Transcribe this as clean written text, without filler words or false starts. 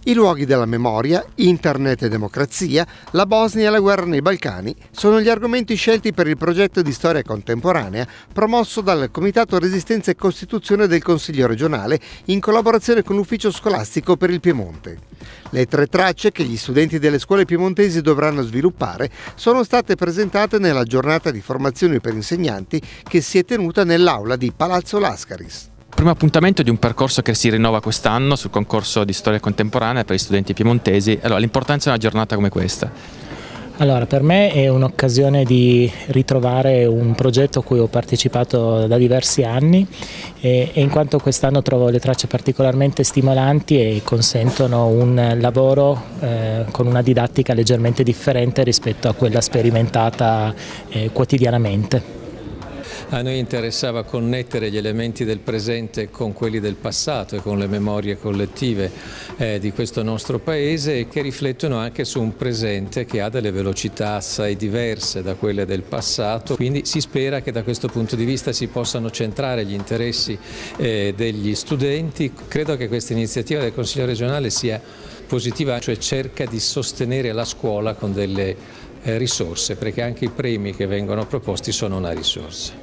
I luoghi della memoria, internet e democrazia, la Bosnia e la guerra nei Balcani sono gli argomenti scelti per il progetto di storia contemporanea promosso dal Comitato Resistenza e Costituzione del Consiglio regionale in collaborazione con l'Ufficio Scolastico per il Piemonte. Le 3 tracce che gli studenti delle scuole piemontesi dovranno sviluppare sono state presentate nella giornata di formazione per insegnanti che si è tenuta nell'aula di Palazzo Lascaris. Primo appuntamento di un percorso che si rinnova quest'anno sul concorso di storia contemporanea per gli studenti piemontesi. Allora, l'importanza di una giornata come questa? Allora, per me è un'occasione di ritrovare un progetto a cui ho partecipato da diversi anni e in quanto quest'anno trovo le tracce particolarmente stimolanti e consentono un lavoro con una didattica leggermente differente rispetto a quella sperimentata quotidianamente. A noi interessava connettere gli elementi del presente con quelli del passato e con le memorie collettive di questo nostro paese e che riflettono anche su un presente che ha delle velocità assai diverse da quelle del passato. Quindi si spera che da questo punto di vista si possano centrare gli interessi degli studenti. Credo che questa iniziativa del Consiglio regionale sia positiva, cioè cerca di sostenere la scuola con delle risorse, perché anche i premi che vengono proposti sono una risorsa.